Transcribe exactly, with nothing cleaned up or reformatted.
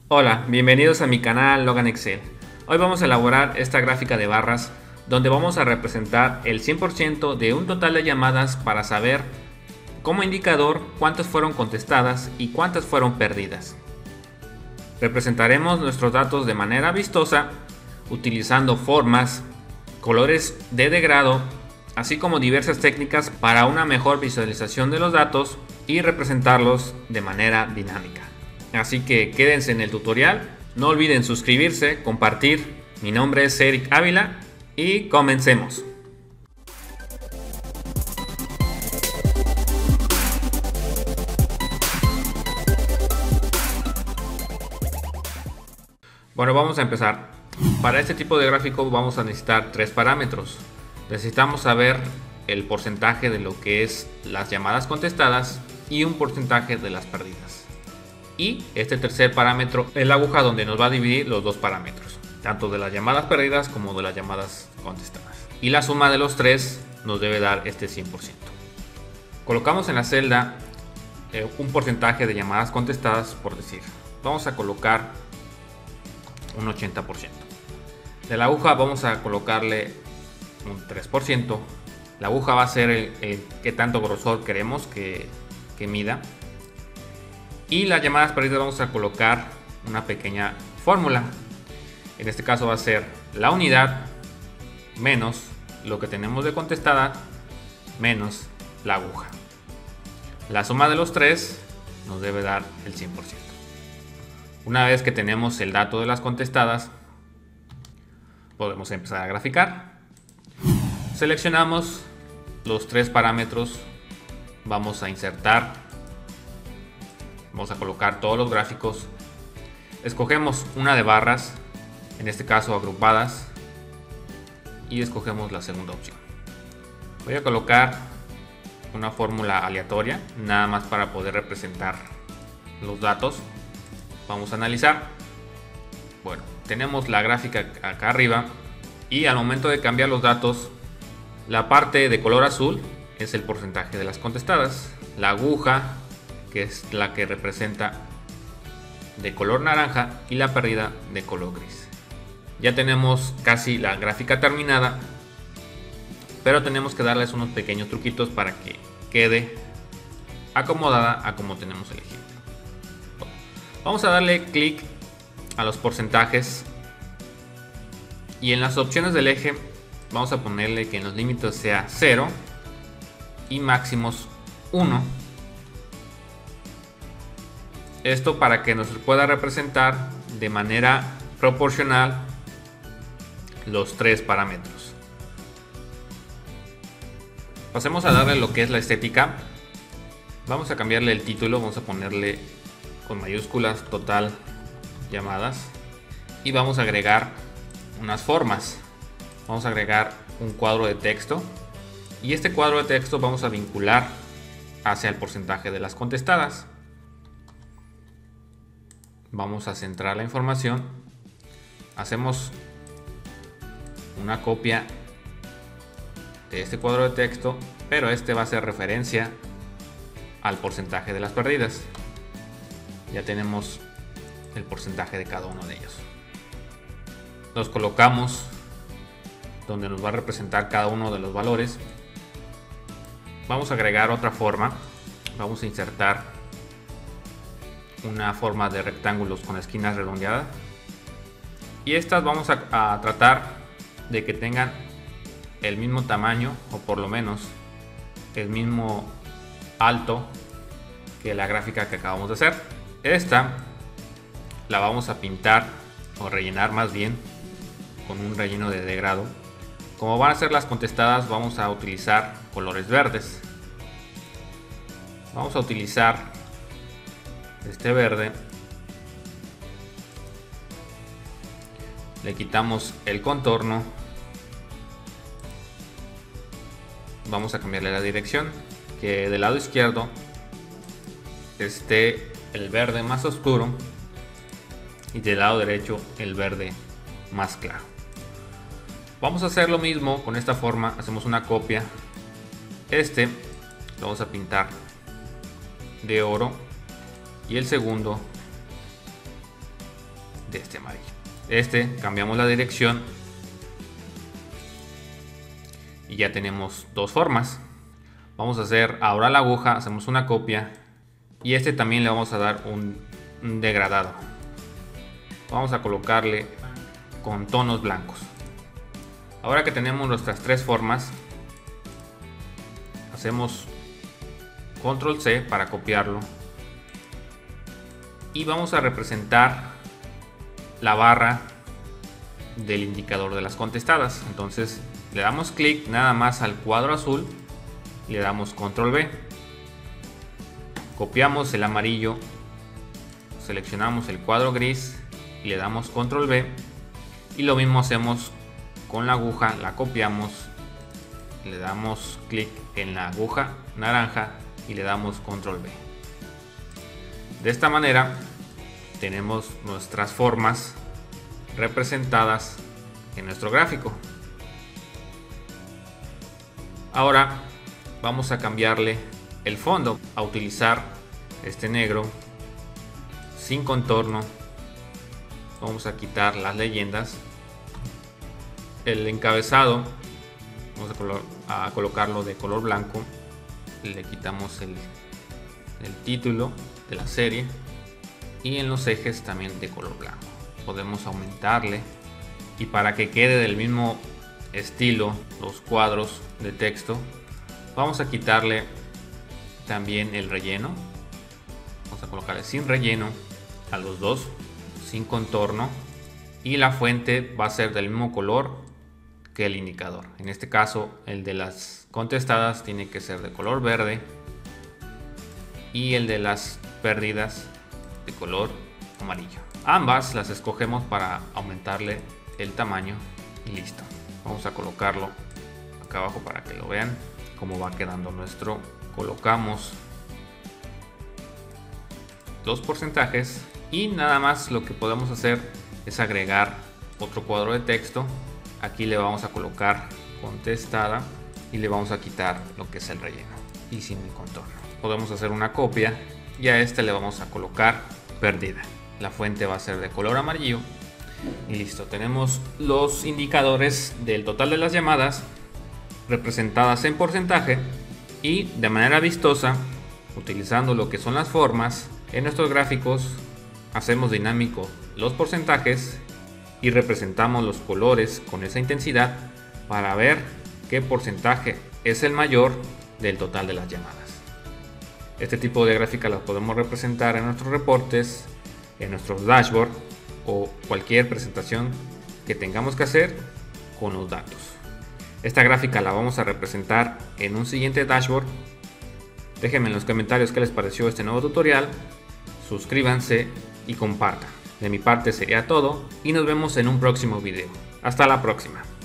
Hola, bienvenidos a mi canal Logan Excel. Hoy vamos a elaborar esta gráfica de barras donde vamos a representar el cien por ciento de un total de llamadas para saber como indicador cuántas fueron contestadas y cuántas fueron perdidas. Representaremos nuestros datos de manera vistosa utilizando formas, colores de degrado, así como diversas técnicas para una mejor visualización de los datos y representarlos de manera dinámica. Así que quédense en el tutorial, no olviden suscribirse, compartir. Mi nombre es Eric Ávila y comencemos. Bueno, vamos a empezar. Para este tipo de gráfico vamos a necesitar tres parámetros. Necesitamos saber el porcentaje de lo que es las llamadas contestadas y un porcentaje de las perdidas. Y este tercer parámetro es la aguja donde nos va a dividir los dos parámetros, tanto de las llamadas perdidas como de las llamadas contestadas. Y la suma de los tres nos debe dar este cien por ciento. Colocamos en la celda eh, un porcentaje de llamadas contestadas, por decir. Vamos a colocar un ochenta por ciento. De la aguja vamos a colocarle un tres por ciento. La aguja va a ser el, el que tanto grosor queremos que, que mida. Y las llamadas perdidas vamos a colocar una pequeña fórmula. En este caso va a ser la unidad menos lo que tenemos de contestada menos la aguja. La suma de los tres nos debe dar el cien por ciento. Una vez que tenemos el dato de las contestadas, podemos empezar a graficar. Seleccionamos los tres parámetros, vamos a insertar. Vamos a colocar todos los gráficos. Escogemos una de barras, en este caso agrupadas, y escogemos la segunda opción. Voy a colocar una fórmula aleatoria, nada más para poder representar los datos. Vamos a analizar. Bueno, tenemos la gráfica acá arriba y al momento de cambiar los datos, la parte de color azul es el porcentaje de las contestadas. La aguja, que es la que representa de color naranja, y la pérdida de color gris. Ya tenemos casi la gráfica terminada, pero tenemos que darles unos pequeños truquitos para que quede acomodada a como tenemos el ejemplo. Bueno, vamos a darle clic a los porcentajes y en las opciones del eje vamos a ponerle que en los límites sea cero y máximos uno. Esto para que nos pueda representar de manera proporcional los tres parámetros. Pasemos a darle lo que es la estética. Vamos a cambiarle el título, vamos a ponerle con mayúsculas total llamadas y vamos a agregar unas formas. Vamos a agregar un cuadro de texto y este cuadro de texto vamos a vincular hacia el porcentaje de las contestadas. Vamos a centrar la información, hacemos una copia de este cuadro de texto, pero este va a hacer referencia al porcentaje de las perdidas. Ya tenemos el porcentaje de cada uno de ellos. Los colocamos donde nos va a representar cada uno de los valores. Vamos a agregar otra forma, vamos a insertar una forma de rectángulos con esquinas redondeadas y estas vamos a, a tratar de que tengan el mismo tamaño o por lo menos el mismo alto que la gráfica que acabamos de hacer. Esta la vamos a pintar o rellenar más bien con un relleno de degrado. Como van a ser las contestadas, vamos a utilizar colores verdes. Vamos a utilizar este verde, le quitamos el contorno, vamos a cambiarle la dirección, que del lado izquierdo esté el verde más oscuro y del lado derecho el verde más claro. Vamos a hacer lo mismo con esta forma, hacemos una copia. Este lo vamos a pintar de oro y el segundo de este amarillo. Este cambiamos la dirección y ya tenemos dos formas. Vamos a hacer ahora la aguja, hacemos una copia y este también le vamos a dar un, un degradado. Vamos a colocarle con tonos blancos. Ahora que tenemos nuestras tres formas, hacemos control C para copiarlo y vamos a representar la barra del indicador de las contestadas. Entonces le damos clic nada más al cuadro azul, le damos control V, copiamos el amarillo, seleccionamos el cuadro gris y le damos control V, y lo mismo hacemos con la aguja, la copiamos, le damos clic en la aguja naranja y le damos control V. De esta manera tenemos nuestras formas representadas en nuestro gráfico. Ahora vamos a cambiarle el fondo, a utilizar este negro sin contorno. Vamos a quitar las leyendas, el encabezado vamos a, colo a colocarlo de color blanco, le quitamos el, el título de la serie y en los ejes también de color blanco. Podemos aumentarle y para que quede del mismo estilo los cuadros de texto vamos a quitarle también el relleno. Vamos a colocarle sin relleno a los dos, sin contorno, y la fuente va a ser del mismo color que el indicador. En este caso el de las contestadas tiene que ser de color verde y el de las perdidas de color amarillo. Ambas las escogemos para aumentarle el tamaño y listo. Vamos a colocarlo acá abajo para que lo vean cómo va quedando nuestro. Colocamos los porcentajes y nada más lo que podemos hacer es agregar otro cuadro de texto. Aquí le vamos a colocar contestada y le vamos a quitar lo que es el relleno y sin el contorno. Podemos hacer una copia y a este le vamos a colocar perdida. La fuente va a ser de color amarillo y listo. Tenemos los indicadores del total de las llamadas representadas en porcentaje y de manera vistosa, utilizando lo que son las formas. En nuestros gráficos hacemos dinámico los porcentajes y representamos los colores con esa intensidad para ver qué porcentaje es el mayor del total de las llamadas. Este tipo de gráfica las podemos representar en nuestros reportes, en nuestros dashboard o cualquier presentación que tengamos que hacer con los datos. Esta gráfica la vamos a representar en un siguiente dashboard. Déjenme en los comentarios qué les pareció este nuevo tutorial, suscríbanse y compartan. De mi parte sería todo y nos vemos en un próximo video. Hasta la próxima.